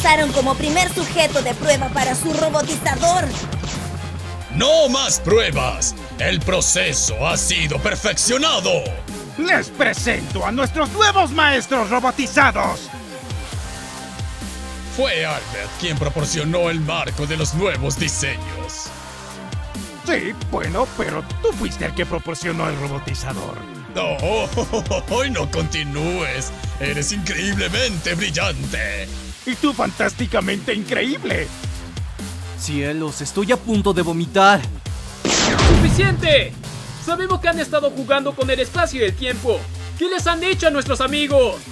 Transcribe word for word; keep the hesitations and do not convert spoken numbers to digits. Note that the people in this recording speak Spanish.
pasaron como primer sujeto de prueba para su robotizador. ¡No más pruebas! ¡El proceso ha sido perfeccionado! Les presento a nuestros nuevos maestros robotizados. Fue Albert quien proporcionó el marco de los nuevos diseños. Sí, bueno, pero tú fuiste el que proporcionó el robotizador. No, hoy no continúes. Eres increíblemente brillante. Y tú fantásticamente increíble. Cielos, estoy a punto de vomitar. ¡Suficiente! Sabemos que han estado jugando con el espacio y el tiempo. ¿Qué les han hecho a nuestros amigos?